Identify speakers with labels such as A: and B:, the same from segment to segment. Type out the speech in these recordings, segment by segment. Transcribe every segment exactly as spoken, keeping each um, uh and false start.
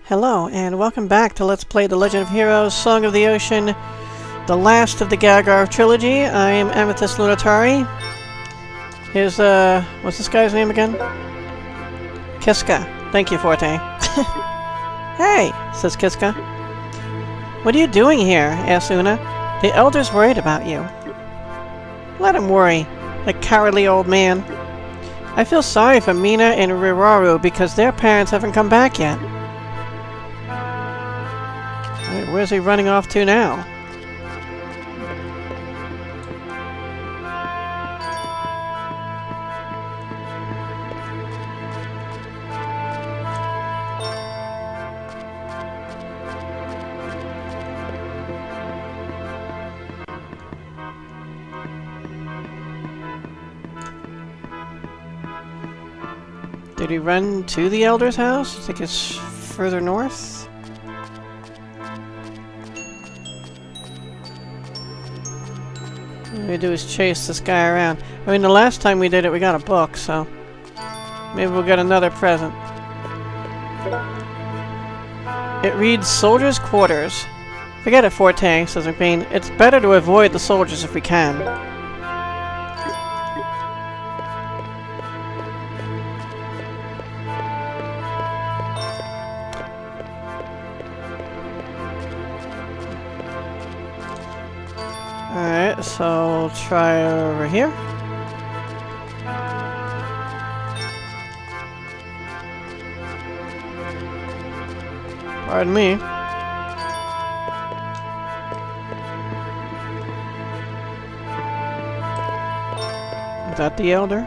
A: Hello, and welcome back to Let's Play The Legend of Heroes, Song of the Ocean, the last of the Gargar trilogy. I am Amethyst Lunatari. Here's, uh, what's this guy's name again? Kiska. Thank you, Forte. Hey, says Kiska. What are you doing here? Asks Una. The Elder's worried about you. Let him worry, the cowardly old man. I feel sorry for Mina and Riraru because their parents haven't come back yet. Right, where's he running off to now? Did he run to the Elder's house? I think it's further north. What we do is chase this guy around. I mean, the last time we did it, we got a book, so maybe we'll get another present. It reads Soldiers' Quarters. Forget it, Forte, says McBain. It's better to avoid the soldiers if we can. Alright, so I'll try over here. Pardon me. Is that the Elder?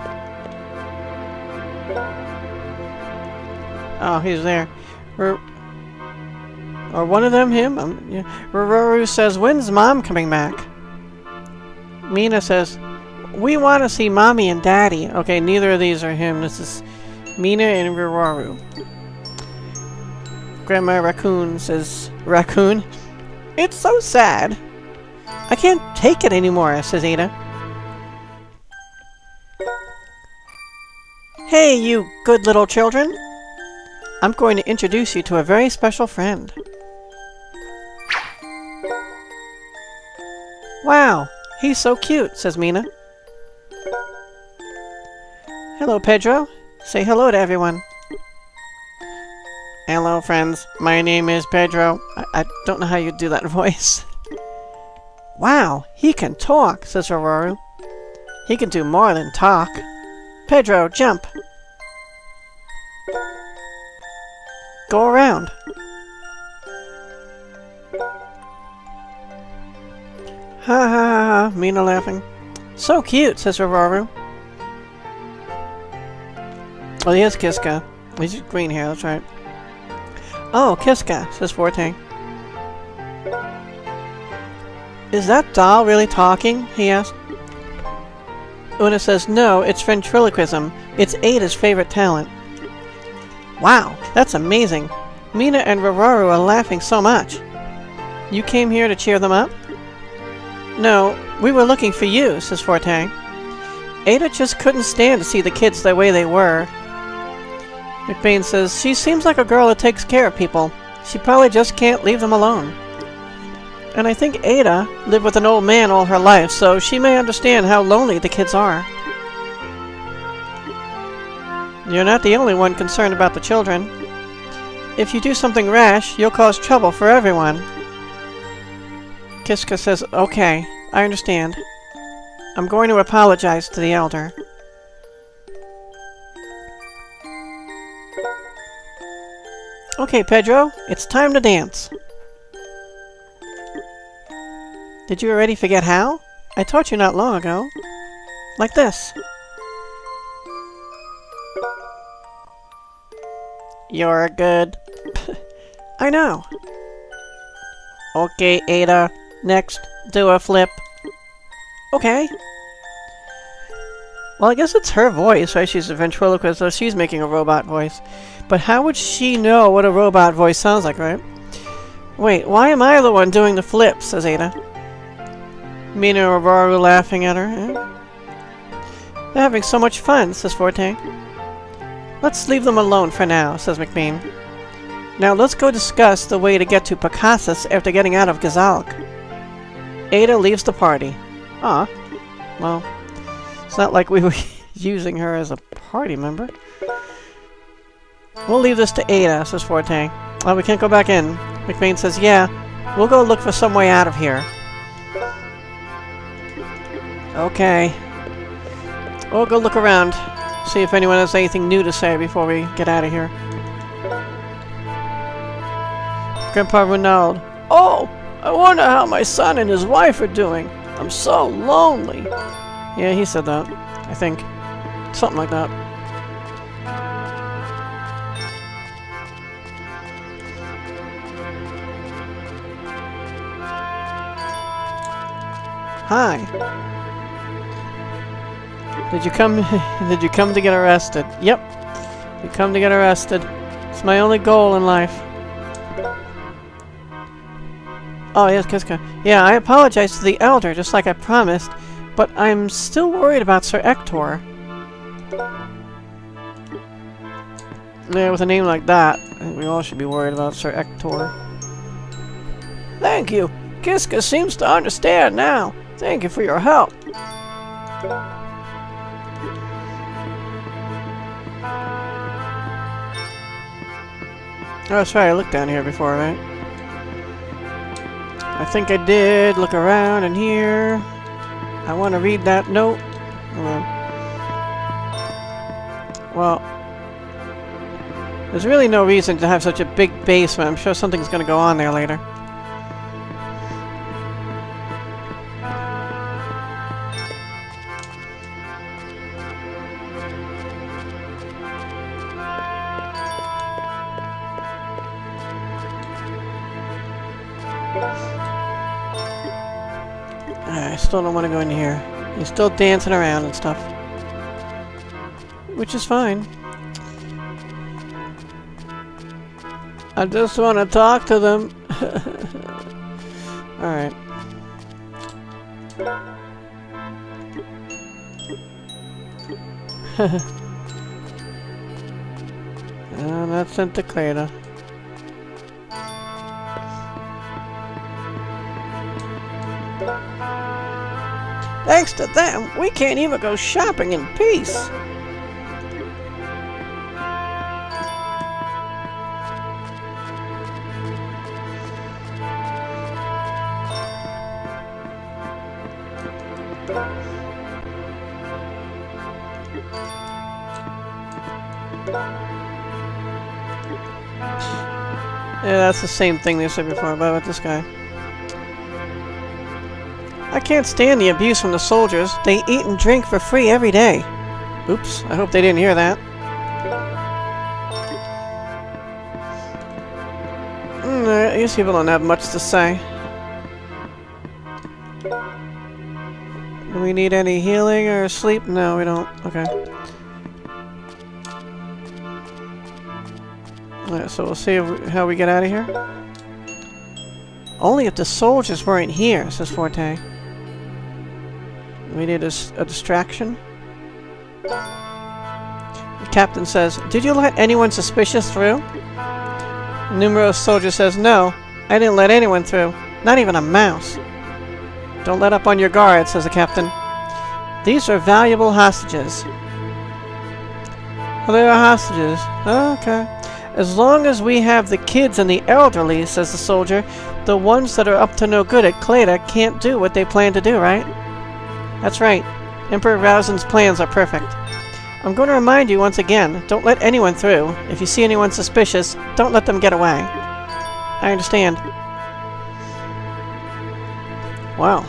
A: Oh, he's there. We're Or one of them him? Um, yeah. Riraru says, when's Mom coming back? Mina says, we want to see Mommy and Daddy. Okay, neither of these are him. This is Mina and Riraru. Grandma Raccoon says, Raccoon? It's so sad. I can't take it anymore, says Aida. Hey, you good little children. I'm going to introduce you to a very special friend. Wow. He's so cute, says Mina. Hello, Pedro. Say hello to everyone. Hello, friends. My name is Pedro. I, I don't know how you do that voice. Wow, he can talk, says Riraru. He can do more than talk. Pedro, jump. Go around. Ha ha ha ha, Mina laughing. So cute, says Riraru. Oh, he has Kiska. He's green hair, that's right. Oh, Kiska, says Forte. Is that doll really talking? He asked. Una says, no, it's ventriloquism. It's Aida's favorite talent. Wow, that's amazing. Mina and Riraru are laughing so much. You came here to cheer them up? No, we were looking for you, says Forte. Aida just couldn't stand to see the kids the way they were. McBain says, she seems like a girl that takes care of people. She probably just can't leave them alone. And I think Aida lived with an old man all her life, so she may understand how lonely the kids are. You're not the only one concerned about the children. If you do something rash, you'll cause trouble for everyone. Kiska says, okay, I understand. I'm going to apologize to the Elder. Okay, Pedro, it's time to dance. Did you already forget how? I taught you not long ago. Like this. You're good. I know. Okay, Aida. Next, do a flip. Okay. Well, I guess it's her voice, right? She's a ventriloquist, so she's making a robot voice. But how would she know what a robot voice sounds like, right? Wait, why am I the one doing the flips, says Aida. Mina and Riraru laughing at her. Eh? They're having so much fun, says Forte. Let's leave them alone for now, says McBain. Now let's go discuss the way to get to Picassus after getting out of Gezalg. Aida leaves the party. Ah, well, it's not like we were using her as a party member. We'll leave this to Aida, says Forte. Oh, we can't go back in. McBain says, yeah, we'll go look for some way out of here. Okay. We'll go look around. See if anyone has anything new to say before we get out of here. Grandpa Ronald. Oh! I wonder how my son and his wife are doing. I'm so lonely. Yeah, he said that. I think. Something like that. Hi. Did you come did you come to get arrested? Yep. You come to get arrested. It's my only goal in life. Oh, yes, Kiska. Yeah, I apologize to the Elder, just like I promised, but I'm still worried about Sir Ector. Yeah, with a name like that, I think we all should be worried about Sir Ector. Thank you. Kiska seems to understand now. Thank you for your help. Oh, that's right, I looked down here before, right? I think I did look around in here. I want to read that note. Hold on. Well, there's really no reason to have such a big basement. I'm sure something's going to go on there later. I still don't want to go in here. He's still dancing around and stuff. Which is fine. I just want to talk to them. Alright. And that's sent to Cleda. Thanks to them, we can't even go shopping in peace. Yeah, that's the same thing they said before about this guy. I can't stand the abuse from the soldiers. They eat and drink for free every day. Oops, I hope they didn't hear that. Mm, these people don't have much to say. Do we need any healing or sleep? No, we don't. Okay. Alright, so we'll see if we, how we get out of here. Only if the soldiers weren't here, says Forte. We need a, a distraction. The captain says, did you let anyone suspicious through? The Numero soldier says, no, I didn't let anyone through. Not even a mouse. Don't let up on your guard, says the captain. These are valuable hostages. Oh, they are hostages. Oh, okay. As long as we have the kids and the elderly, says the soldier, the ones that are up to no good at Cleda can't do what they plan to do, right? That's right. Emperor Rausen's plans are perfect. I'm going to remind you once again, don't let anyone through. If you see anyone suspicious, don't let them get away. I understand. Wow.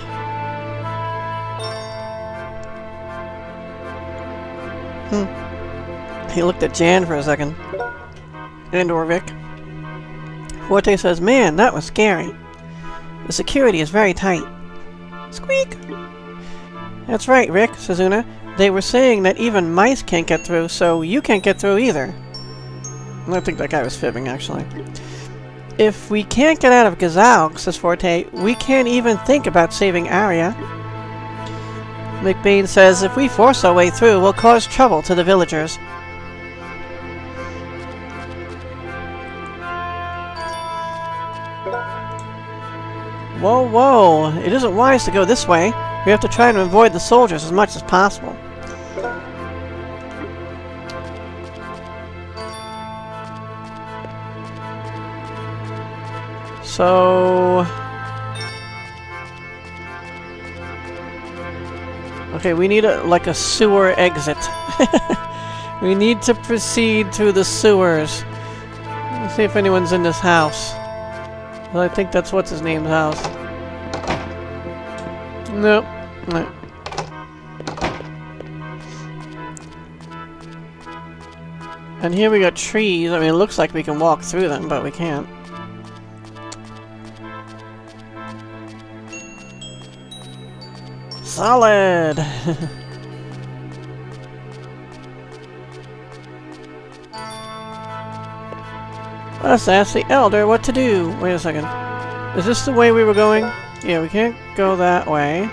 A: Hmm. He looked at Jan for a second. And or Rick. Forte says, man, that was scary. The security is very tight. Squeak! That's right, Rick, says Una. They were saying that even mice can't get through, so you can't get through either. I think that guy was fibbing, actually. If we can't get out of Gezalg, says Forte, we can't even think about saving Arya. McBain says, if we force our way through, we'll cause trouble to the villagers. Whoa, whoa! It isn't wise to go this way. We have to try and avoid the soldiers as much as possible. So... okay, we need a, like a sewer exit. We need to proceed through the sewers. Let's see if anyone's in this house. Well, I think that's what's his name's house. Nope. No. And here we got trees. I mean, it looks like we can walk through them, but we can't. Solid! Let's ask the Elder what to do. Wait a second. Is this the way we were going? Yeah, we can't go that way.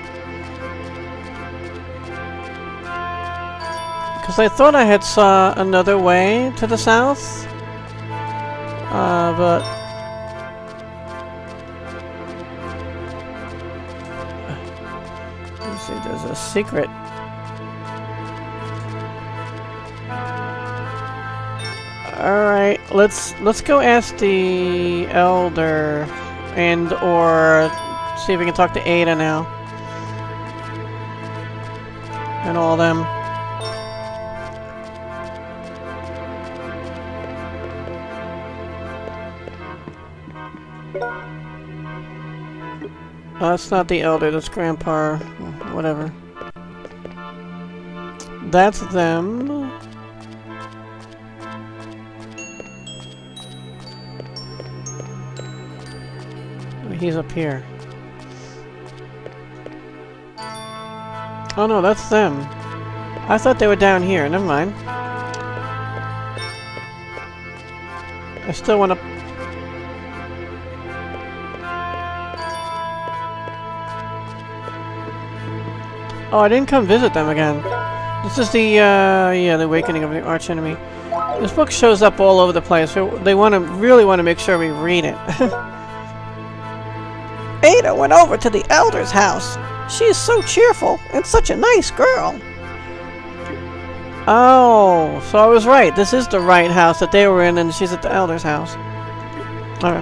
A: Because I thought I had saw another way to the south. Uh, but... let's see, there's a secret. Alright, let's let's go ask the Elder and or see if we can talk to Aida now. And all them. Uh, that's not the Elder, that's Grandpa. Whatever. That's them. He's up here. Oh no, that's them. I thought they were down here. Never mind. I still want to... oh, I didn't come visit them again. This is the, uh, yeah, the awakening of the archenemy. This book shows up all over the place, so they want to really want to make sure we read it. Aida went over to the Elder's house. She is so cheerful and such a nice girl. Oh, so I was right. This is the right house that they were in, and she's at the Elder's house. Alright.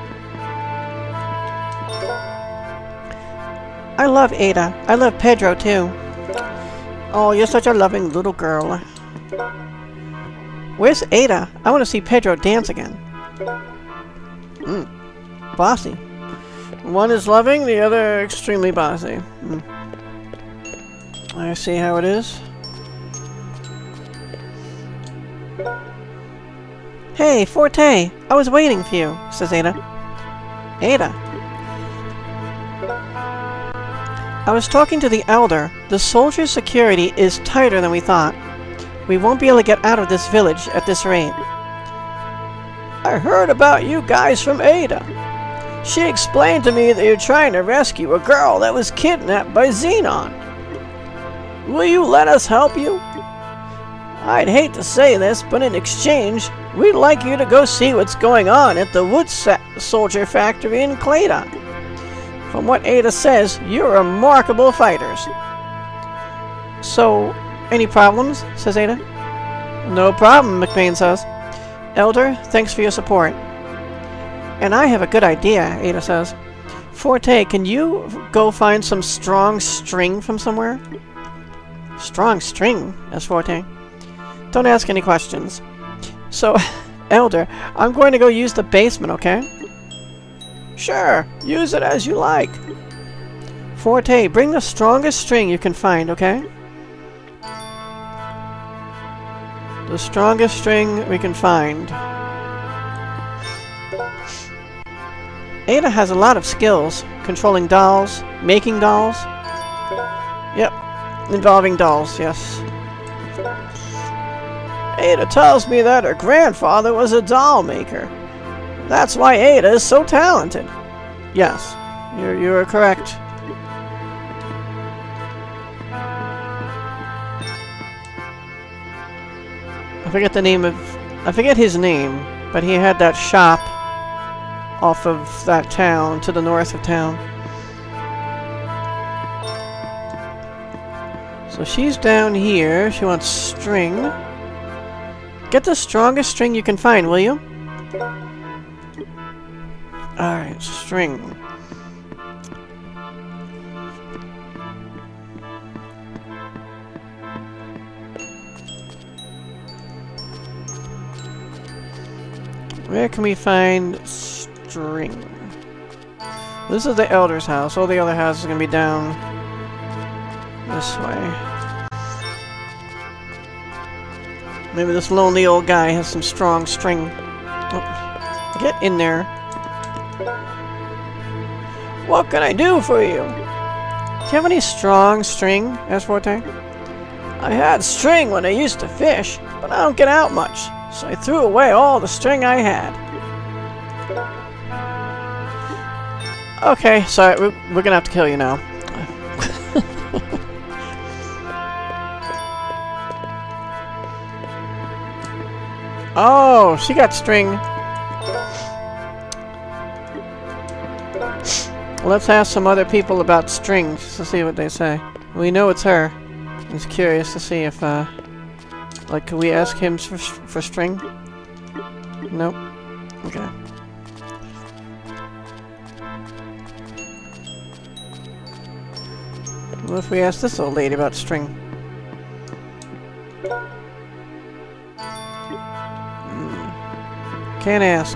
A: I love Aida. I love Pedro, too. Oh, you're such a loving little girl. Where's Aida? I want to see Pedro dance again. Hmm. Bossy. One is loving, the other extremely bossy. Hmm. I see how it is. Hey, Forte! I was waiting for you, says Aida. Aida. I was talking to the Elder. The soldiers' security is tighter than we thought. We won't be able to get out of this village at this rate. I heard about you guys from Aida. She explained to me that you're trying to rescue a girl that was kidnapped by Xenon. Will you let us help you? I'd hate to say this, but in exchange, we'd like you to go see what's going on at the wood soldier factory in Cleda. From what Aida says, you're remarkable fighters. So, any problems? Says Aida. No problem, McBain says. Elder, thanks for your support. And I have a good idea, Aida says. Forte, can you go find some strong string from somewhere? Strong string, asks Forte. Don't ask any questions. So, Elder, I'm going to go use the basement, okay? Sure, use it as you like. Forte, bring the strongest string you can find, okay? The strongest string we can find. Aida has a lot of skills. Controlling dolls, making dolls. Yep, involving dolls, yes. Aida tells me that her grandfather was a doll maker. That's why Aida is so talented. Yes, you're, you're correct. I forget the name of... I forget his name, but he had that shop. off of that town, to the north of town. So she's down here. She wants string. Get the strongest string you can find, will you? Alright, string. Where can we find string? This is the elder's house. All the other houses are going to be down this way. Maybe this lonely old guy has some strong string. Oh, get in there. What can I do for you? Do you have any strong string, asked Forte? I had string when I used to fish, but I don't get out much, so I threw away all the string I had. Okay, sorry, we're, we're gonna have to kill you now. Oh, she got string. Let's ask some other people about strings to see what they say. We know it's her. I'm just curious to see if, uh... like, can we ask him for, for string? Nope. Okay. What if we ask this old lady about string? Hmm. Can't ask.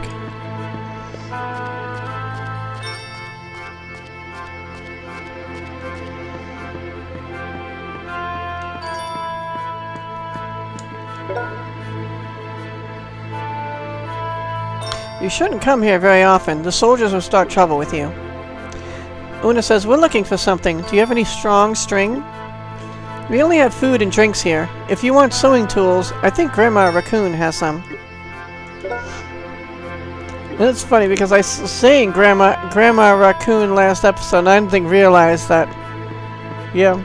A: You shouldn't come here very often. The soldiers will start trouble with you. Una says, we're looking for something. Do you have any strong string? We only have food and drinks here. If you want sewing tools, I think Grandma Raccoon has some. And it's funny because I was saying Grandma, Grandma Raccoon last episode and I didn't think realize that, yeah,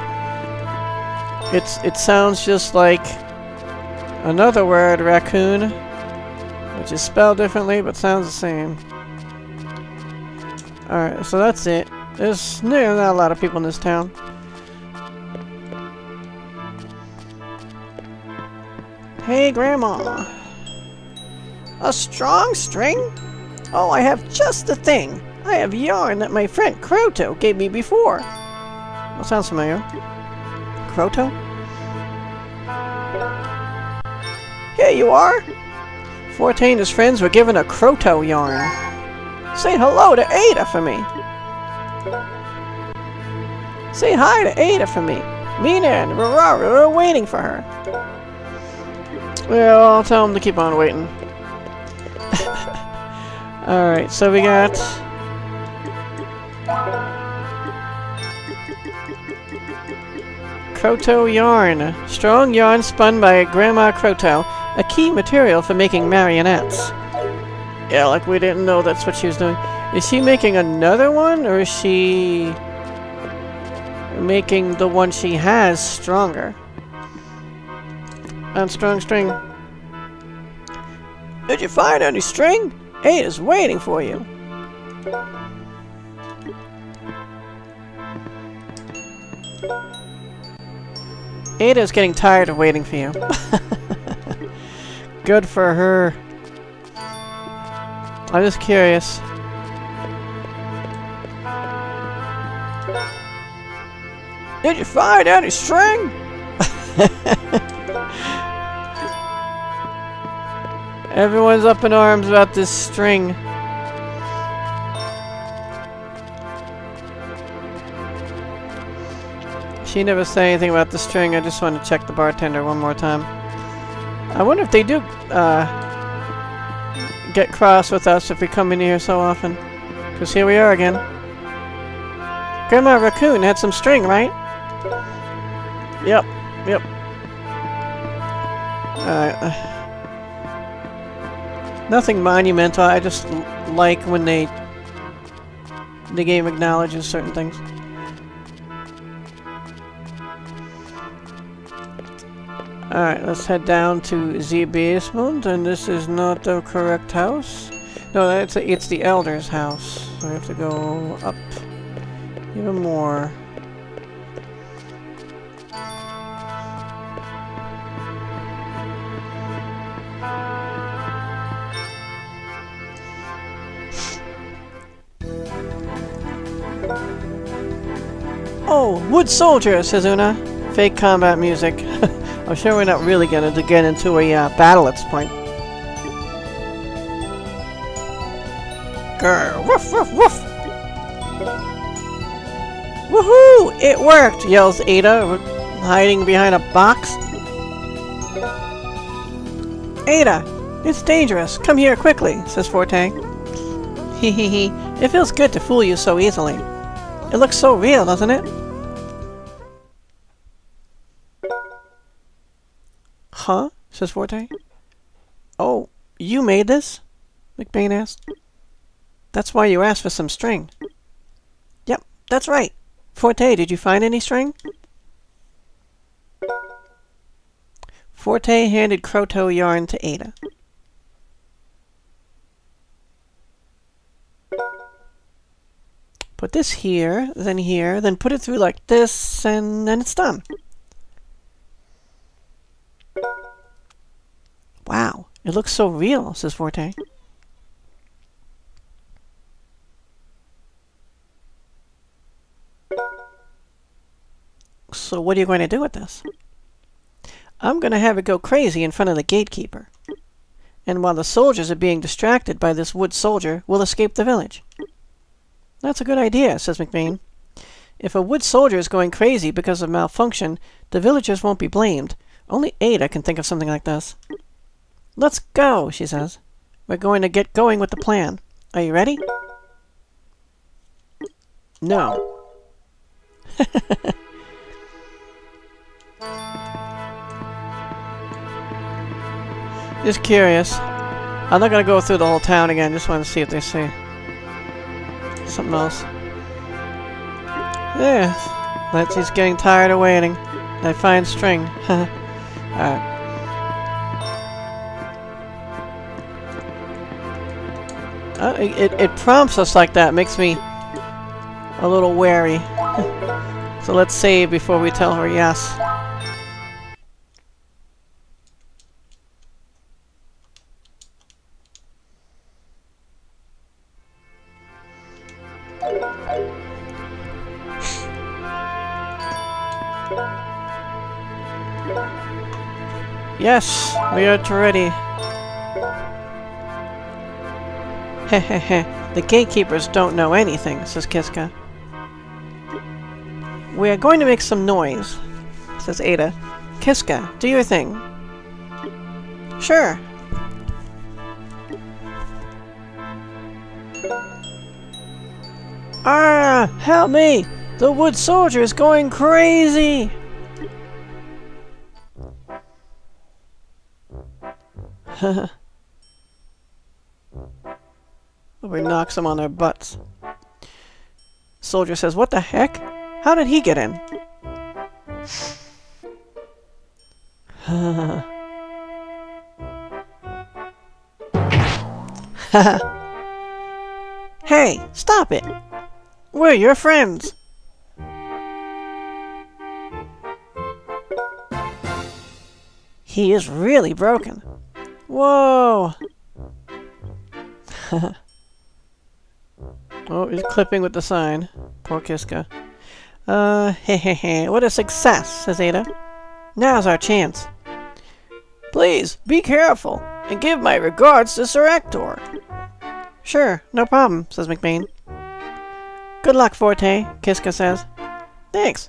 A: it's, it sounds just like another word, raccoon, which is spelled differently but sounds the same. Alright, so that's it. There's no, not a lot of people in this town. Hey, Grandma. A strong string? Oh, I have just the thing. I have yarn that my friend Croto gave me before. That sounds familiar. Croto? Here you are. Forte and his friends were given a Croto yarn. Say hello to Aida for me. Say hi to Aida for me. Mina and Rararu are waiting for her. Well, I'll tell them to keep on waiting. Alright, so we got... Croto yarn. Strong yarn spun by Grandma Croto. A key material for making marionettes. Yeah, like we didn't know that's what she was doing. Is she making another one, or is she making the one she has stronger? On strong string. Did you find any string? Aida's waiting for you. Aida's getting tired of waiting for you. Good for her. I'm just curious. Did you find any string? Everyone's up in arms about this string. She never said anything about the string. I just want to check the bartender one more time. I wonder if they do uh, get cross with us if we come in here so often. Because here we are again. Grandma Raccoon had some string, right? Yep, yep. Alright. Uh, nothing monumental. I just l like when they the game acknowledges certain things. Alright, let's head down to the basement, and this is not the correct house. No, that's a, it's the Elder's house. So we have to go up even more. Oh, wood soldier, says Una. Fake combat music. I'm sure we're not really going to get into a uh, battle at this point. Grr, woof, woof, woof! Woohoo! It worked! Yells Ada, hiding behind a box. Ada! It's dangerous! Come here quickly, says Forte. Hee hee hee. It feels good to fool you so easily. It looks so real, doesn't it? Huh? Says Forte. Oh, you made this? McBain asked. That's why you asked for some string. Yep, that's right. Forte, did you find any string? Forte handed Croto yarn to Ada. Put this here, then here, then put it through like this, and then it's done. Wow, it looks so real, says Forte. So what are you going to do with this? I'm going to have it go crazy in front of the gatekeeper. And while the soldiers are being distracted by this wood soldier, we'll escape the village. That's a good idea, says McBain. If a wood soldier is going crazy because of malfunction, the villagers won't be blamed. Only Ada can think of something like this. Let's go, she says. We're going to get going with the plan. Are you ready? No. Just curious. I'm not going to go through the whole town again. Just want to see if they see something else. Yeah. Let's he's getting tired of waiting. I find string. Alright. Uh, it, it prompts us like that. Makes me a little wary. So let's save before we tell her yes. Yes, we are ready. Hehehe, the gatekeepers don't know anything, says Kiska. We are going to make some noise, says Ada. Kiska, do your thing. Sure. Ah, help me! The wood soldier is going crazy! We knocks them on their butts. Soldier says, what the heck? How did he get in? Hey, stop it! We're your friends! He is really broken. Whoa! Oh, he's clipping with the sign. Poor Kiska. Uh, hehehe. What a success, says Ada. Now's our chance. Please, be careful, and give my regards to Sir Ector. Sure, no problem, says McBain. Good luck, Forte, Kiska says. Thanks.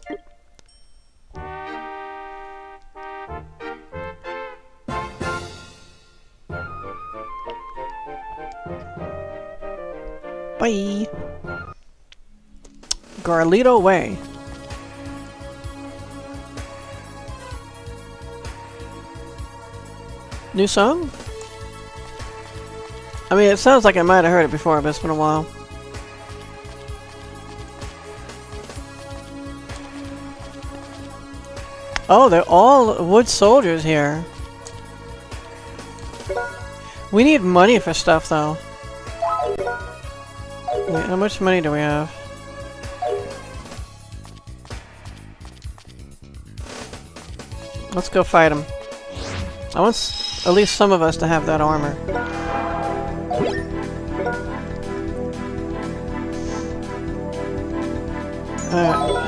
A: Bye. Garlito Way. New song? I mean, it sounds like I might have heard it before, but it's been a while. Oh, they're all wood soldiers here. We need money for stuff, though. Wait, how much money do we have? Let's go fight him. I want s at least some of us to have that armor. Alright.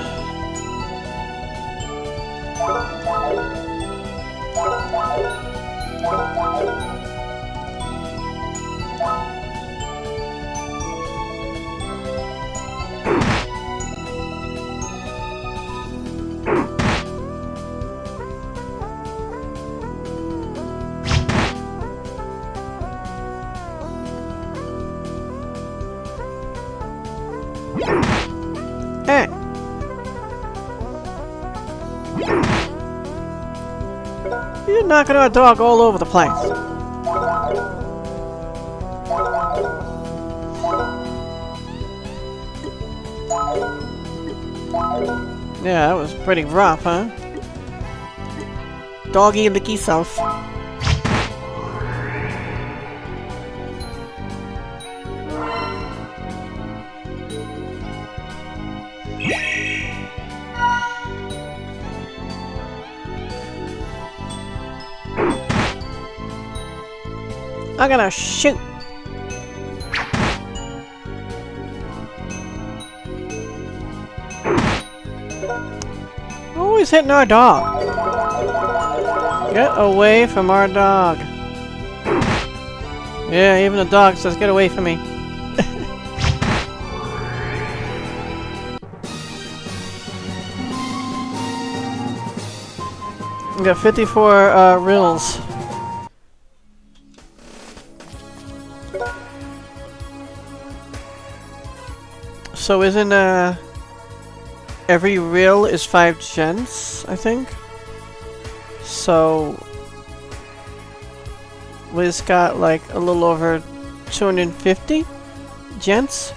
A: Hey! You're knocking our dog all over the place. Yeah, that was pretty rough, huh? Doggy licky self. I'm gonna shoot! Always hitting our dog. Get away from our dog. Yeah, even the dog says get away from me. We got fifty-four uh, rills. So isn't uh every reel is five gens, I think? So we just got like a little over two hundred fifty gents.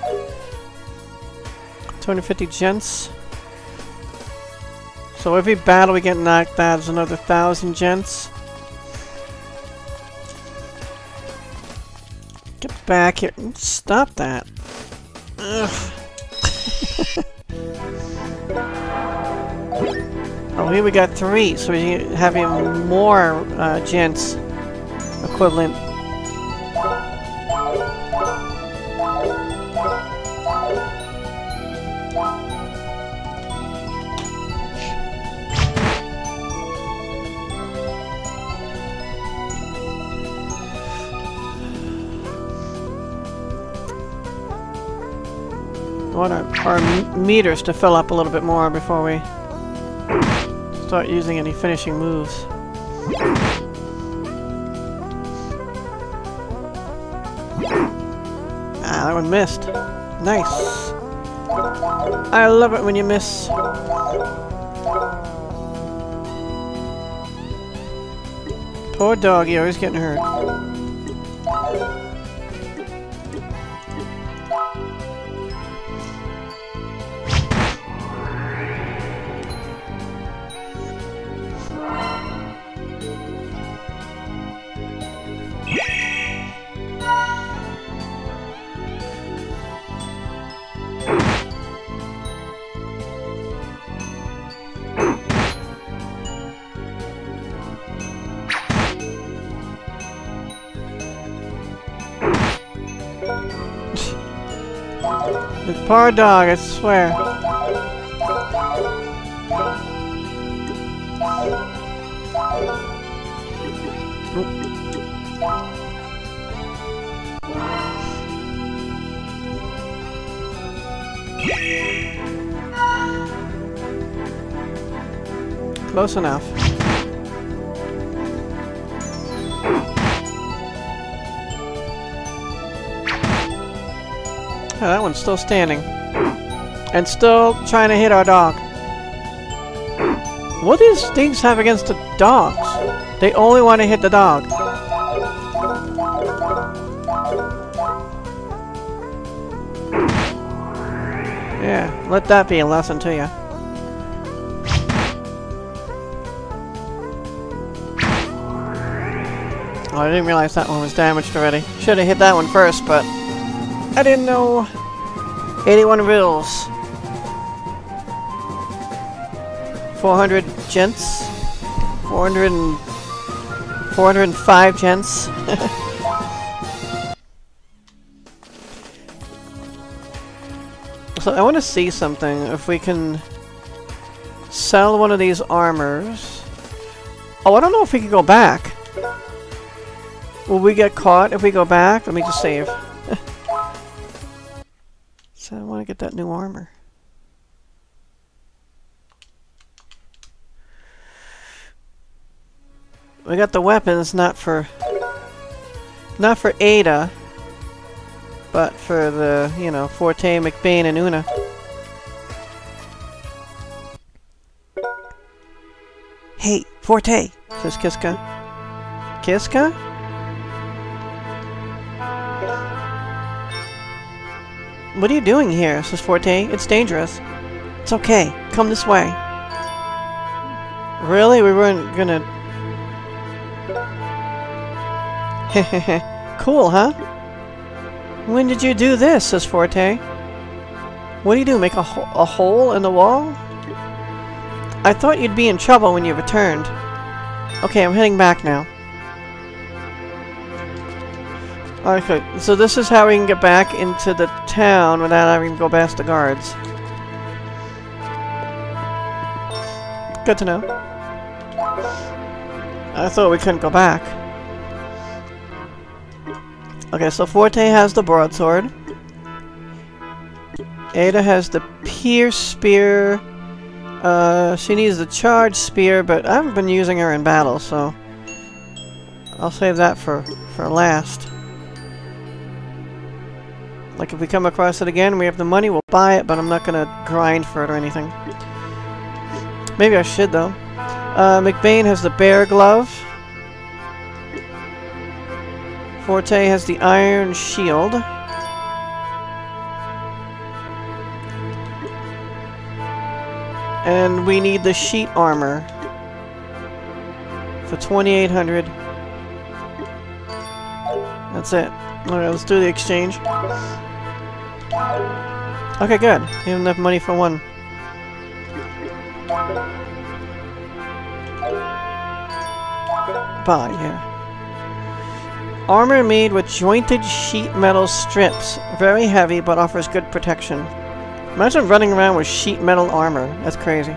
A: two hundred fifty gents. So every battle we get knocked out is another thousand gents. Get back here. Stop that. Ugh. Oh, here we got three, so we have even more uh, gents equivalent. I want our, our meters to fill up a little bit more before we start using any finishing moves. Ah, that one missed. Nice. I love it when you miss. Poor doggy, always getting hurt. The poor dog, I swear. Close enough. Oh, that one's still standing. And still trying to hit our dog. What do these things have against the dogs? They only want to hit the dog. Yeah, let that be a lesson to you. Oh, I didn't realize that one was damaged already. Should have hit that one first, but I didn't know eighty-one bills. four hundred gents. four hundred and... four hundred five gents. So I want to see something. If we can sell one of these armors. Oh, I don't know if we can go back. Will we get caught if we go back? Let me just save. So I want to get that new armor. We got the weapons, not for not for Aida, but for the, you know, Forte, McBain, and Una. Hey, Forte, says Kiska. Kiska? What are you doing here, says Forte. It's dangerous. It's okay. Come this way. Really? We weren't gonna... Cool, huh? When did you do this, says Forte. What do you do, make a, ho a hole in the wall? I thought you'd be in trouble when you returned. Okay, I'm heading back now. Okay, so this is how we can get back into the town without having to go past the guards. Good to know. I thought we couldn't go back. Okay, so Forte has the broadsword. Aida has the pierce spear. Uh, she needs the charge spear, but I haven't been using her in battle, so I'll save that for, for last. Like, if we come across it again, we have the money, we'll buy it, but I'm not gonna grind for it or anything. Maybe I should, though. Uh, McBain has the bear glove. Forte has the iron shield. And we need the sheet armor for twenty-eight hundred. That's it. Alright, let's do the exchange. Okay, good. We have enough money for one. Buy, yeah. Armor made with jointed sheet metal strips. Very heavy, but offers good protection. Imagine running around with sheet metal armor. That's crazy.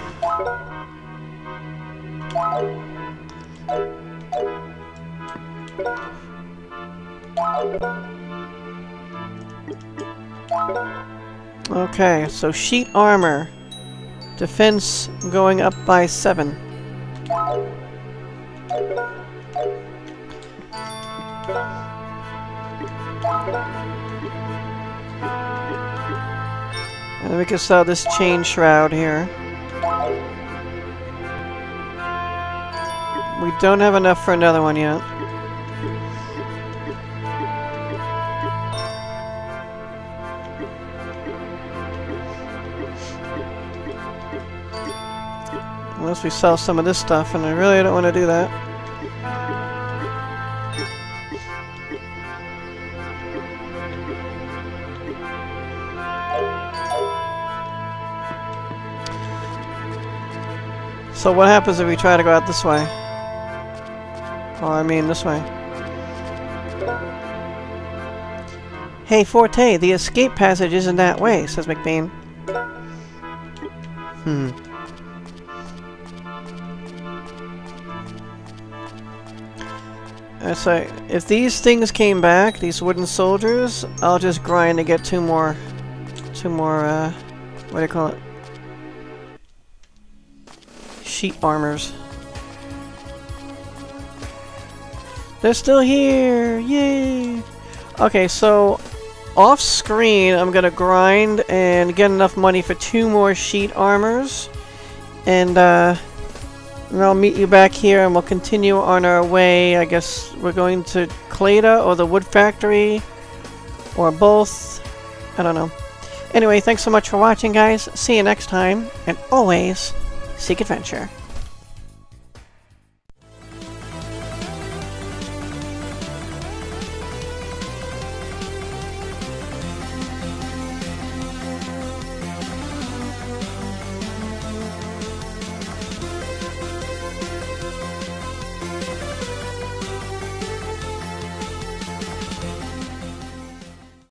A: Okay, so sheet armor. Defense going up by seven. And then we can sell this chain shroud here. We don't have enough for another one yet. Unless we sell some of this stuff, and I really don't want to do that. So what happens if we try to go out this way? Or I mean this way. Hey Forte, the escape passage isn't that way, says McBain. Hmm. That's right. If these things came back, these wooden soldiers, I'll just grind to get two more, two more, uh, what do you call it? Sheet armors. They're still here! Yay! Okay, so off screen I'm gonna grind and get enough money for two more sheet armors. And uh and I'll meet you back here and we'll continue on our way. I guess we're going to Cleda or the wood factory or both. I don't know. Anyway, thanks so much for watching, guys. See you next time, and always seek adventure.